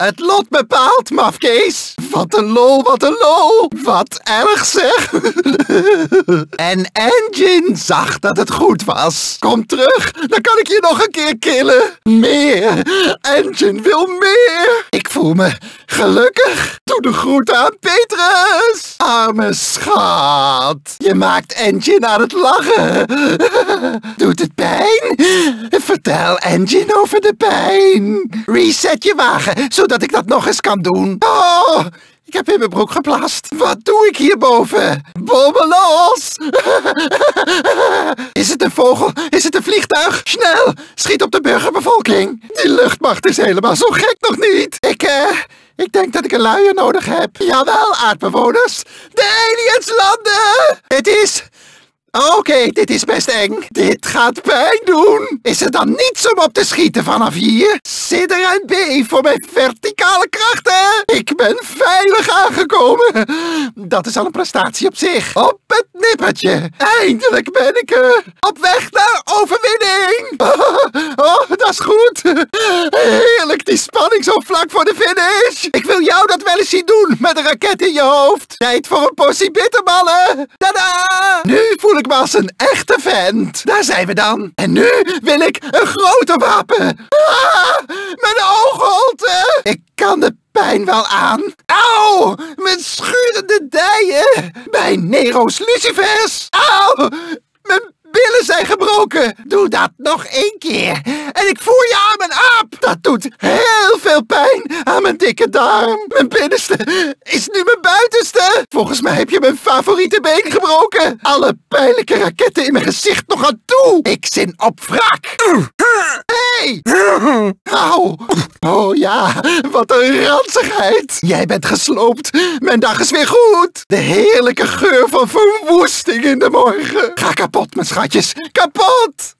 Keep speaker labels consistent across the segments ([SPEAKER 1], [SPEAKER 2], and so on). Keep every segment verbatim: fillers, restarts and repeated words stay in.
[SPEAKER 1] Het lot bepaalt, mafkees. Wat een lol, wat een lol. Wat erg zeg. En Engine zag dat het goed was. Kom terug, dan kan ik je nog een keer killen. Meer. Engine wil meer. Ik voel me gelukkig. Doe de groeten aan Petrus. Arme schat. Je maakt Engine aan het lachen. Doet het pijn? Vertel Engine over de pijn. Reset je wagen, zodat ik dat nog eens kan doen. Oh, ik heb in mijn broek geplast. Wat doe ik hierboven? Bommen los! Is het een vogel? Is het een vliegtuig? Snel! Schiet op de burgerbevolking. Die luchtmacht is helemaal zo gek nog niet. Ik, eh... Ik denk dat ik een luier nodig heb. Jawel, aardbewoners. De aliens landen! Het is... Oké, okay, dit is best eng. Dit gaat pijn doen. Is er dan niets om op te schieten vanaf hier? Sidder en beef voor mijn verticale krachten. Ik ben veilig aangekomen. Dat is al een prestatie op zich. Op het nippertje. Eindelijk ben ik er. Op weg naar overwinning. Oh, dat is goed. Heerlijk, die spanning zo vlak voor de finish. Ik wil jou dat wel eens zien doen met een raket in je hoofd. Tijd voor een portie bitterballen. Tada! Nu voel ik me als een echte vent. Daar zijn we dan. En nu wil ik een groter wapen. Ah, mijn oogholte. Ik kan de pijn wel aan. Auw, mijn schurende dijen. Bij Nero's lucifers. Auw, mijn billen zijn gebroken. Doe dat nog één keer. En ik voer je aan mijn aap. Dat doet heel veel pijn aan mijn dikke darm. Mijn binnenste is nu mijn buitenste. Volgens mij heb je mijn favoriete been gebroken. Alle pijnlijke raketten in mijn gezicht nog aan toe. Ik zin op wraak. Hey! Auw. Oh ja, wat een ranzigheid. Jij bent gesloopt. Mijn dag is weer goed. De heerlijke geur van verwoesting in de morgen. Ga kapot, mijn schatjes. Kapot!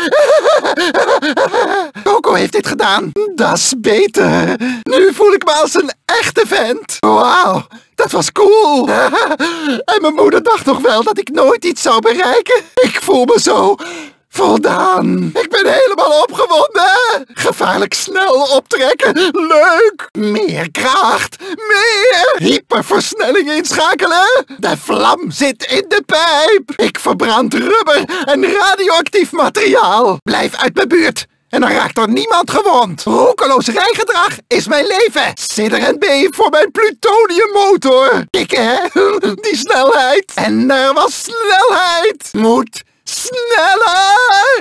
[SPEAKER 1] Coco heeft dit gedaan. Dat is beter. Nu voel ik me als een echte vent. Wauw, dat was cool. En mijn moeder dacht nog wel dat ik nooit iets zou bereiken. Ik voel me zo voldaan. Ik ben helemaal opgewonden. Gevaarlijk snel optrekken. Leuk. Meer kracht. Meer. Hyperversnelling inschakelen. De vlam zit in de pijp. Ik verbrand rubber en radioactief materiaal. Blijf uit mijn buurt. En dan raakt er niemand gewond. Roekeloos rijgedrag is mijn leven. Sidder en beef voor mijn plutoniummotor. Ik hè, die snelheid. En er was snelheid. Moet sneller.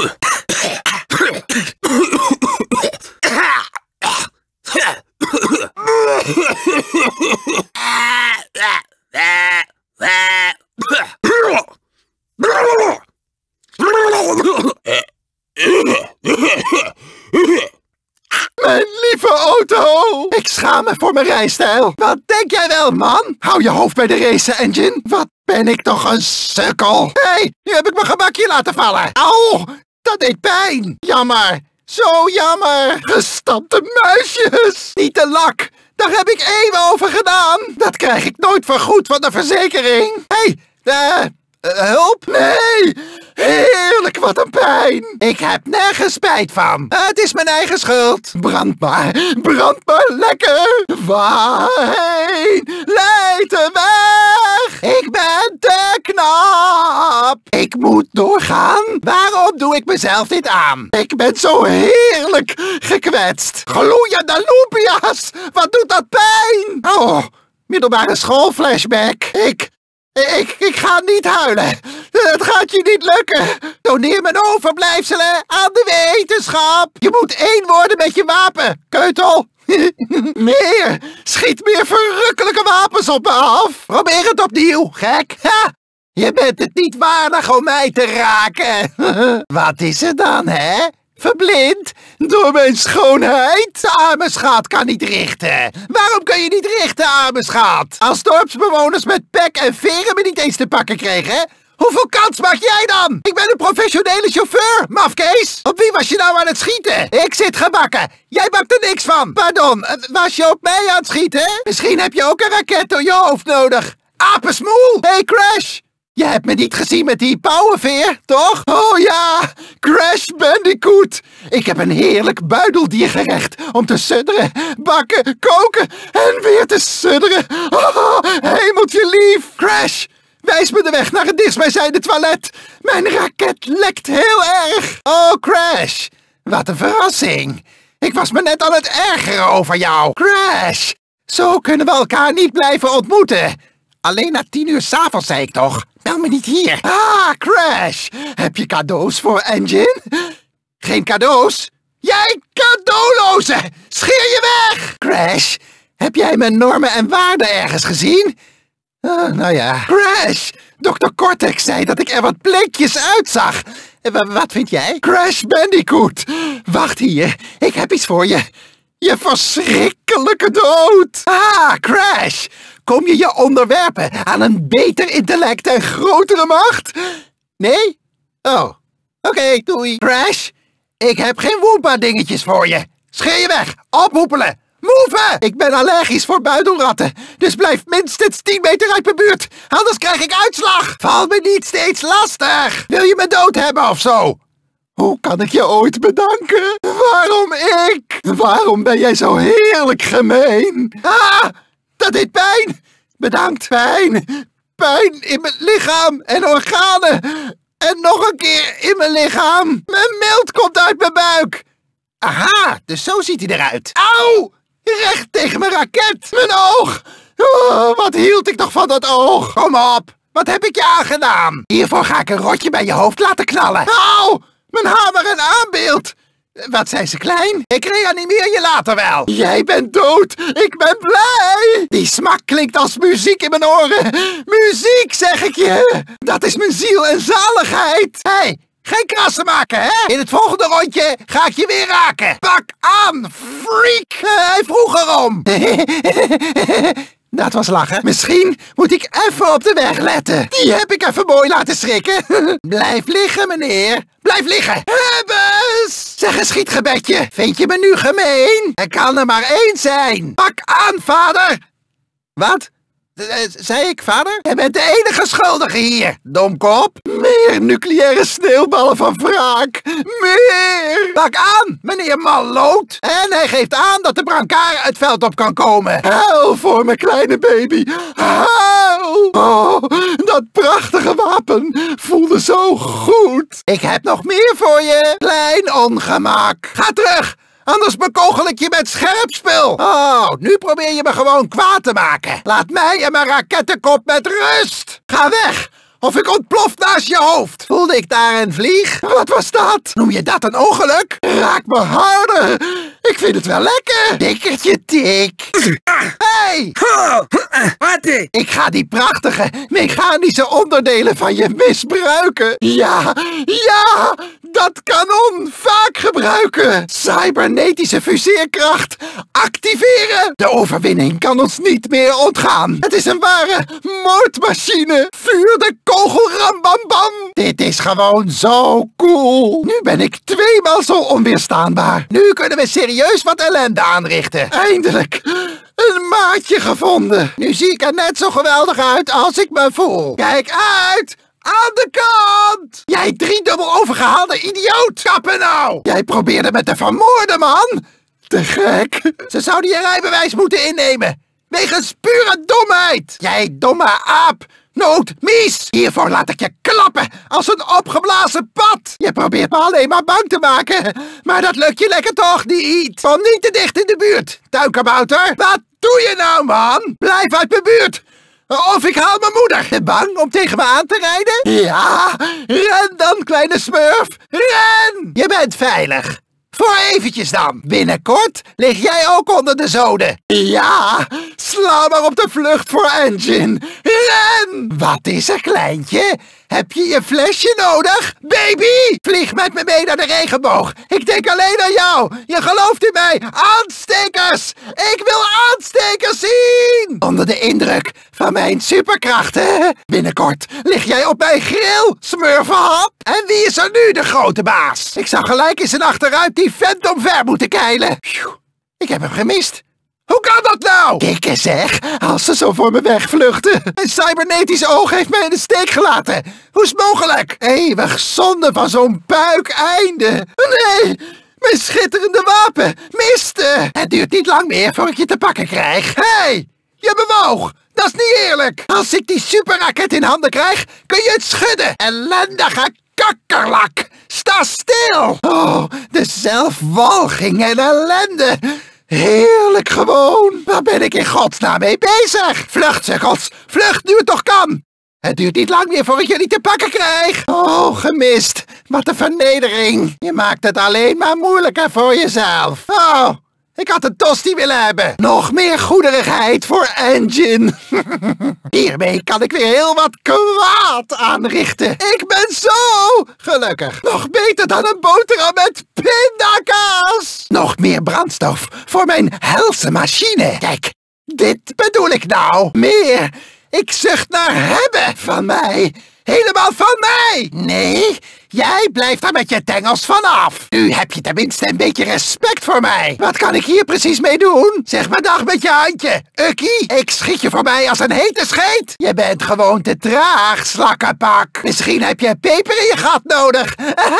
[SPEAKER 1] Mijn lieve auto! Ik schaam me voor mijn rijstijl. Wat denk jij wel, man? Hou je hoofd bij de race, Engine. Wat ben ik toch een sukkel. Hé, hey, nu heb ik mijn gebakje laten vallen. Auw, dat deed pijn. Jammer. Zo jammer. Gestampte muisjes. Niet de lak. Daar heb ik eeuwen over gedaan. Dat krijg ik nooit vergoed van de verzekering. Hé, hey, uh, uh, hulp? Nee. Heerlijk, wat een pijn. Ik heb nergens spijt van. Het is mijn eigen schuld. Brand maar, brand maar lekker. Waarheen leidt de weg? Ik ben te knap. Ik moet doorgaan. Waarom doe ik mezelf dit aan? Ik ben zo heerlijk gekwetst. Gloeiende loempia's. Wat doet dat pijn? Oh, middelbare schoolflashback. Ik... Ik, ik ga niet huilen. Het gaat je niet lukken. Doneer mijn overblijfselen aan de wetenschap. Je moet één worden met je wapen, keutel. Meer. Schiet meer verrukkelijke wapens op me af. Probeer het opnieuw, gek. Ha. Je bent het niet waardig om mij te raken. Wat is er dan, hè? Verblind door mijn schoonheid? De arme schat kan niet richten. Waarom kun je niet richten, arme schat? Als dorpsbewoners met pek en veren me niet eens te pakken kregen, hoeveel kans maak jij dan? Ik ben een professionele chauffeur, mafkees. Op wie was je nou aan het schieten? Ik zit gebakken. Jij bakt er niks van. Pardon, was je op mij aan het schieten? Misschien heb je ook een raket door je hoofd nodig. Apensmoel! Hey Crash! Je hebt me niet gezien met die pauwenveer, toch? Oh ja, Crash Bandicoot. Ik heb een heerlijk buideldiergerecht om te sudderen, bakken, koken en weer te sudderen. Oh, hemeltje lief. Crash, wijs me de weg naar het dichtstbijzijnde toilet. Mijn raket lekt heel erg. Oh, Crash, wat een verrassing. Ik was me net aan het ergeren over jou. Crash, zo kunnen we elkaar niet blijven ontmoeten. Alleen na tien uur 's avonds, zei ik toch? Bel me niet hier. Ah, Crash, heb je cadeaus voor Engine? Geen cadeaus? Jij cadeauloze! Scheer je weg! Crash, heb jij mijn normen en waarden ergens gezien? Uh, nou ja. Crash, dokter Cortex zei dat ik er wat bleekjes uitzag. W wat vind jij? Crash Bandicoot. Wacht hier, ik heb iets voor je. Je verschrikkelijke dood. Ah, Crash. Kom je je onderwerpen aan een beter intellect en grotere macht? Nee? Oh, oké, okay, doei. Crash, ik heb geen Woompa-dingetjes voor je. Scheer je weg, ophoepelen. Move! Ik ben allergisch voor buidelratten, dus blijf minstens tien meter uit mijn buurt. Anders krijg ik uitslag. Val me niet steeds lastig. Wil je me dood hebben of zo? Hoe kan ik je ooit bedanken? Waarom ik? Waarom ben jij zo heerlijk gemeen? Ah, dat deed pijn. Bedankt, pijn. Pijn in mijn lichaam en organen. En nog een keer in mijn lichaam. Mijn milt komt uit mijn buik. Aha, dus zo ziet hij eruit. Auw! Recht tegen mijn raket. Mijn oog. Oh, wat hield ik toch van dat oog? Kom op, wat heb ik je aangedaan? Hiervoor ga ik een rotje bij je hoofd laten knallen. Auw! Mijn hamer en aanbeeld! Wat zijn ze klein? Ik reanimeer je later wel. Jij bent dood. Ik ben blij. Die smak klinkt als muziek in mijn oren. Muziek, zeg ik je. Dat is mijn ziel en zaligheid. Hé, hey, geen krassen maken, hè? In het volgende rondje ga ik je weer raken. Pak aan, freak. Uh, hij vroeg erom. Dat was lachen. Misschien moet ik even op de weg letten. Die heb ik even mooi laten schrikken. Blijf liggen, meneer. Blijf liggen. Hebbes! Zeg een schietgebedje. Vind je me nu gemeen? Er kan er maar één zijn. Pak aan, vader. Wat? Zei ik, vader? Jij bent de enige schuldige hier, domkop. Meer nucleaire sneeuwballen van wraak. Meer. Pak aan, meneer Malloot. En hij geeft aan dat de brancard het veld op kan komen. Huil voor mijn kleine baby. Huil. Oh, dat prachtige wapen voelde zo goed. Ik heb nog meer voor je. Klein ongemak. Ga terug. Anders bekogel ik je met scherp spul. Oh, nu probeer je me gewoon kwaad te maken. Laat mij en mijn rakettenkop met rust. Ga weg, of ik ontplof naast je hoofd. Voelde ik daar een vlieg? Wat was dat? Noem je dat een ongeluk? Raak me harder. Ik vind het wel lekker. Dikkertje tik. Hey! Wat? Ik ga die prachtige mechanische onderdelen van je misbruiken. Ja, ja, dat kanon vaak gebruiken. Cybernetische fuseerkracht activeren. De overwinning kan ons niet meer ontgaan. Het is een ware moordmachine. Vuur de kogel, rambambam. Dit is gewoon zo cool. Nu ben ik tweemaal zo onweerstaanbaar. Nu kunnen we serieus wat ellende aanrichten. Eindelijk. Een maatje gevonden. Nu zie ik er net zo geweldig uit als ik me voel. Kijk uit! Aan de kant! Jij driedubbel overgehaalde idioot! Kappen nou! Jij probeerde me te vermoorden, man! Te gek! Ze zouden je rijbewijs moeten innemen. Wegens pure domheid! Jij domme aap! Nood, mies! Hiervoor laat ik je klappen als een opgeblazen pad! Je probeert me alleen maar bang te maken. Maar dat lukt je lekker toch niet? Kom niet te dicht in de buurt, tuinkabouter! Wat doe je nou, man? Blijf uit mijn buurt! Of ik haal mijn moeder. Te bang om tegen me aan te rijden? Ja, ren dan, kleine smurf. Ren! Je bent veilig. Voor eventjes dan. Binnenkort lig jij ook onder de zoden. Ja, sla maar op de vlucht voor Engine. Ren! Wat is er, kleintje? Heb je je flesje nodig? Baby! Vlieg met me mee naar de regenboog. Ik denk alleen aan jou. Je gelooft in mij. Aanstekers! Ik wil aanstekers zien! Onder de indruk van mijn superkrachten. Binnenkort lig jij op mijn grill, smurfenhap. En wie is er nu de grote baas? Ik zou gelijk in zijn achteruit die vent omver moeten keilen. Phew, ik heb hem gemist. Hoe kan dat nou? Dikke zeg, als ze zo voor me wegvluchten. Een cybernetisch oog heeft mij in de steek gelaten. Hoe is het mogelijk? Eeuwig zonde van zo'n puikeinde. Nee, mijn schitterende wapen. Miste. Het duurt niet lang meer voor ik je te pakken krijg. Hé, hey, je bewoog. Dat is niet eerlijk. Als ik die superraket in handen krijg, kun je het schudden. Ellendige kakkerlak. Sta stil. Oh, de zelfwalging en ellende. Heerlijk gewoon. Waar ben ik in godsnaam mee bezig? Vlucht, sukkels. Vlucht nu het toch kan. Het duurt niet lang meer voor ik jullie te pakken krijg. Oh, gemist. Wat een vernedering. Je maakt het alleen maar moeilijker voor jezelf. Oh, ik had een tosti willen hebben. Nog meer goederigheid voor Engine. Hiermee kan ik weer heel wat kwaad aanrichten. Ik ben zo gelukkig. Nog beter dan een boterham met pindakaas. Nog meer brandstof voor mijn helse machine. Kijk, dit bedoel ik nou. Meer. Ik zucht naar hebben van mij. Helemaal van mij. Nee, jij blijft daar met je tengels vanaf. Nu heb je tenminste een beetje respect voor mij. Wat kan ik hier precies mee doen? Zeg maar dag met je handje. Ukkie, ik schiet je voor mij als een hete scheet. Je bent gewoon te traag, slakkenpak. Misschien heb je peper in je gat nodig.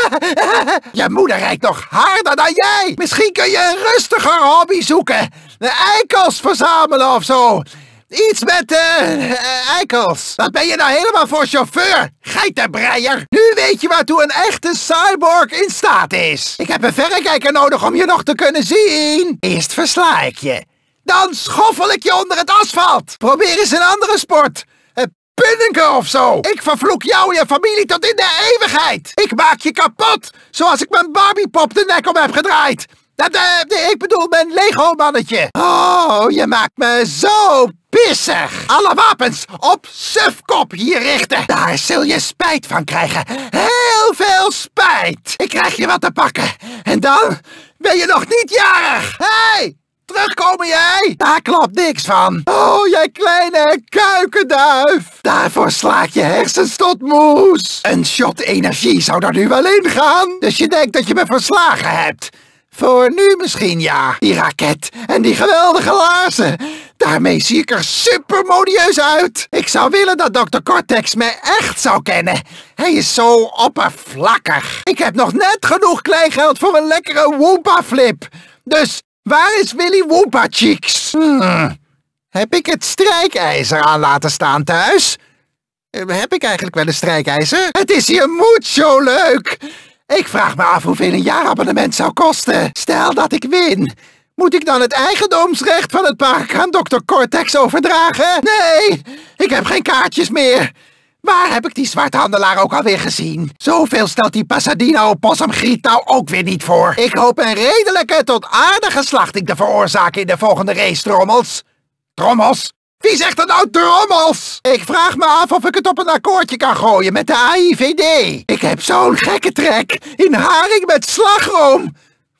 [SPEAKER 1] Je moeder rijdt nog harder dan jij. Misschien kun je een rustiger hobby zoeken. De eikels verzamelen of zo. Iets met, eh, uh, eikels. Wat ben je nou helemaal voor chauffeur? Geitenbreier. Nu weet je waartoe een echte cyborg in staat is. Ik heb een verrekijker nodig om je nog te kunnen zien. Eerst versla ik je. Dan schoffel ik je onder het asfalt. Probeer eens een andere sport. Een punnenke of zo. Ik vervloek jou en je familie tot in de eeuwigheid. Ik maak je kapot. Zoals ik mijn Barbiepop de nek om heb gedraaid. Dat, uh, ik bedoel mijn Lego-mannetje. Oh, je maakt me zo pissig. Alle wapens op sufkop hier richten. Daar zul je spijt van krijgen. Heel veel spijt. Ik krijg je wat te pakken. En dan ben je nog niet jarig. Hé, hey, terugkomen jij? Daar klopt niks van. Oh, jij kleine kuikenduif. Daarvoor slaat je hersens tot moes. Een shot energie zou er nu wel in gaan. Dus je denkt dat je me verslagen hebt. Voor nu misschien ja. Die raket en die geweldige laarzen. Daarmee zie ik er super modieus uit. Ik zou willen dat dokter Cortex me echt zou kennen. Hij is zo oppervlakkig. Ik heb nog net genoeg kleingeld voor een lekkere Woompa-flip. Dus waar is Willy Woompa Cheeks? Hmm. Heb ik het strijkijzer aan laten staan thuis? Heb ik eigenlijk wel een strijkijzer? Het is hier mucho leuk. Ik vraag me af hoeveel een jaarabonnement zou kosten. Stel dat ik win. Moet ik dan het eigendomsrecht van het park aan dokter Cortex overdragen? Nee, ik heb geen kaartjes meer. Waar heb ik die zwarthandelaar ook alweer gezien? Zoveel stelt die Pasadena opossumgriet nou ook weer niet voor. Ik hoop een redelijke tot aardige slachting te veroorzaken in de volgende race, trommels. Trommels? Wie zegt er nou trommels? Ik vraag me af of ik het op een akkoordje kan gooien met de A I V D. Ik heb zo'n gekke trek in haring met slagroom.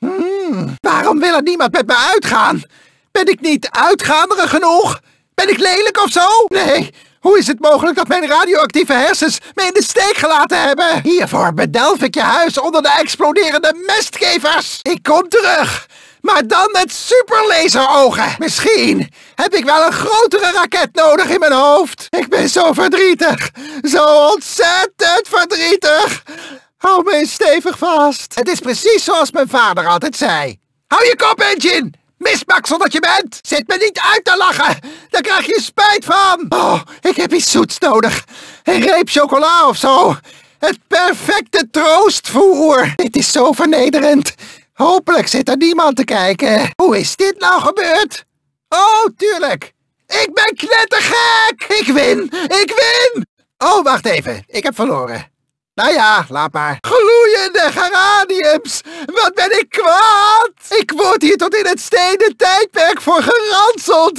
[SPEAKER 1] Hmm, waarom wil er niemand met me uitgaan? Ben ik niet uitgaanderig genoeg? Ben ik lelijk of zo? Nee, hoe is het mogelijk dat mijn radioactieve hersens me in de steek gelaten hebben? Hiervoor bedelf ik je huis onder de exploderende mestgevers. Ik kom terug. Maar dan met superlaserogen. Misschien heb ik wel een grotere raket nodig in mijn hoofd. Ik ben zo verdrietig. Zo ontzettend verdrietig. Hou me eens stevig vast. Het is precies zoals mijn vader altijd zei. Hou je kop, Engine. Misbaksel dat je bent. Zit me niet uit te lachen. Daar krijg je spijt van. Oh, ik heb iets zoets nodig. Een reep chocola of zo. Het perfecte troostvoer. Dit is zo vernederend. Hopelijk zit er niemand te kijken. Hoe is dit nou gebeurd? Oh, tuurlijk. Ik ben knettergek. Ik win. Ik win. Oh, wacht even. Ik heb verloren. Nou ja, laat maar. Gloeiende geraniums. Wat ben ik kwaad. Ik word hier tot in het stenen tijdperk voor geranseld.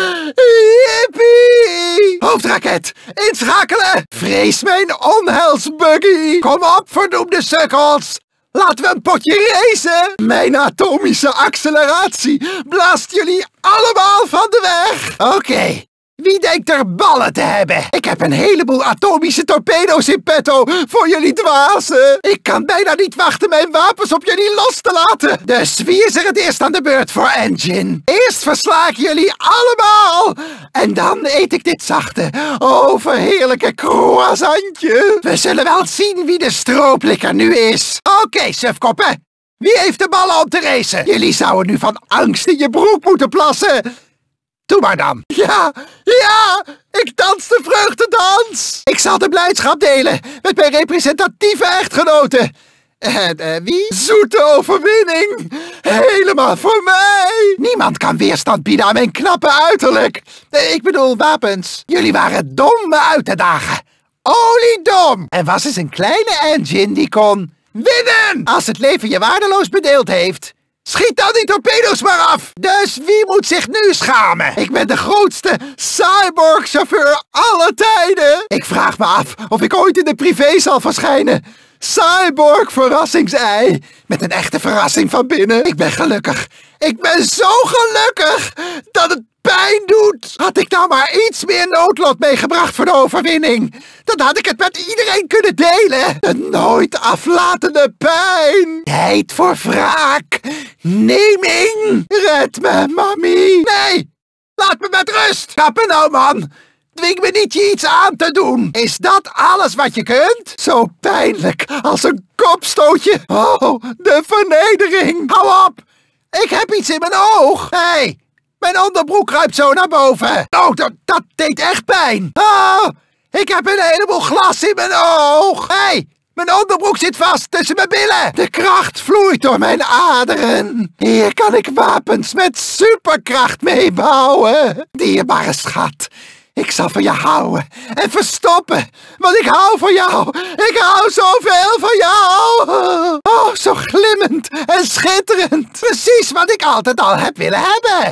[SPEAKER 1] Yippie. Hoofdraket. Inschakelen. Vrees mijn onheilsbuggy. Kom op, verdoemde sukkels. Laten we een potje racen! Mijn atomische acceleratie blaast jullie allemaal van de weg! Oké, okay. Wie denkt er ballen te hebben? Ik heb een heleboel atomische torpedo's in petto voor jullie dwazen. Ik kan bijna niet wachten mijn wapens op jullie los te laten. Dus wie is er het eerst aan de beurt voor Engine? Eerst versla ik jullie allemaal. En dan eet ik dit zachte, overheerlijke croissantje. We zullen wel zien wie de strooplikker nu is. Oké, okay, sufkoppen. Wie heeft de ballen om te racen? Jullie zouden nu van angst in je broek moeten plassen. Doe maar dan. Ja, ja, ik dans de vreugdedans. Ik zal de blijdschap delen met mijn representatieve echtgenoten. En uh, wie? Zoete overwinning. Helemaal voor mij. Niemand kan weerstand bieden aan mijn knappe uiterlijk. Uh, ik bedoel wapens. Jullie waren dom me uit te dagen. Oliedom. En was eens een kleine engine die kon winnen. Als het leven je waardeloos bedeeld heeft, schiet dan die torpedo's maar af! Dus wie moet zich nu schamen? Ik ben de grootste cyborg-chauffeur aller tijden! Ik vraag me af of ik ooit in de privé zal verschijnen. Cyborg verrassingsei. Met een echte verrassing van binnen. Ik ben gelukkig. Ik ben zo gelukkig dat het pijn doet. Had ik nou maar iets meer noodlot meegebracht voor de overwinning. Dan had ik het met iedereen kunnen delen. De nooit aflatende pijn. Tijd voor wraak. Neming. Red me, mami. Nee, laat me met rust. Kappen nou, man. Dwing me niet je iets aan te doen. Is dat alles wat je kunt? Zo pijnlijk als een kopstootje. Oh, de vernedering. Hou op. Ik heb iets in mijn oog. Hé. Hey. Mijn onderbroek kruipt zo naar boven. Oh, dat, dat deed echt pijn. Oh, ik heb een heleboel glas in mijn oog. Hé, hey, mijn onderbroek zit vast tussen mijn billen. De kracht vloeit door mijn aderen. Hier kan ik wapens met superkracht mee bouwen. Dierbare schat. Ik zal van je houden en verstoppen, want ik hou van jou. Ik hou zoveel van jou. Oh, zo glimmend en schitterend. Precies wat ik altijd al heb willen hebben.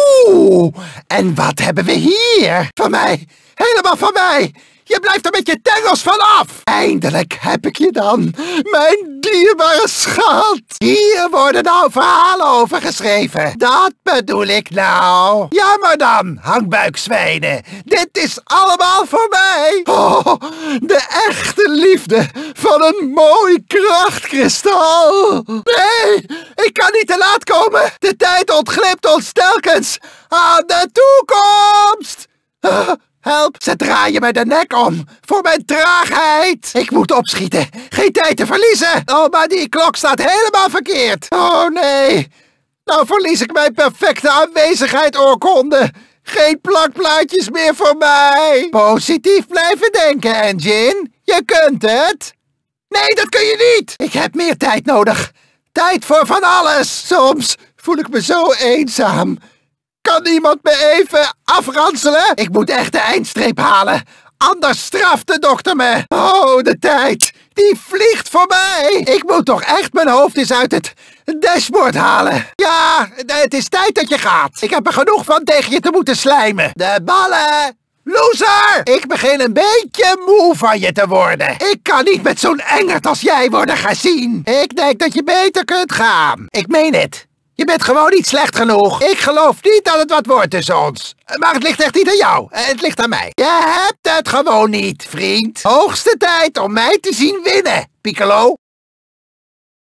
[SPEAKER 1] Oeh, en wat hebben we hier? Van mij, helemaal van mij. Je blijft er met je tengels vanaf. Eindelijk heb ik je dan, mijn dierbare schat. Hier worden nou verhalen over geschreven. Dat bedoel ik nou. Jammer dan, hangbuikzwijnen. Dit is allemaal voor mij. Oh, de echte liefde van een mooi krachtkristal. Nee, ik kan niet te laat komen. De tijd ontglipt ons telkens aan de toekomst. Uh, Help, ze draaien me de nek om, voor mijn traagheid. Ik moet opschieten, geen tijd te verliezen. Oh, maar die klok staat helemaal verkeerd. Oh nee, nou verlies ik mijn perfecte aanwezigheid, oorkonde. Geen plakplaatjes meer voor mij. Positief blijven denken, Engine. Je kunt het. Nee, dat kun je niet. Ik heb meer tijd nodig. Tijd voor van alles. Soms voel ik me zo eenzaam. Kan iemand me even afranselen? Ik moet echt de eindstreep halen. Anders straft de dokter me. Oh, de tijd. Die vliegt voorbij. Ik moet toch echt mijn hoofd eens uit het dashboard halen. Ja, het is tijd dat je gaat. Ik heb er genoeg van tegen je te moeten slijmen. De ballen. Loser! Ik begin een beetje moe van je te worden. Ik kan niet met zo'n engert als jij worden gezien. Ik denk dat je beter kunt gaan. Ik meen het. Je bent gewoon niet slecht genoeg. Ik geloof niet dat het wat wordt tussen ons. Maar het ligt echt niet aan jou. Het ligt aan mij. Je hebt het gewoon niet, vriend. Hoogste tijd om mij te zien winnen, Piccolo.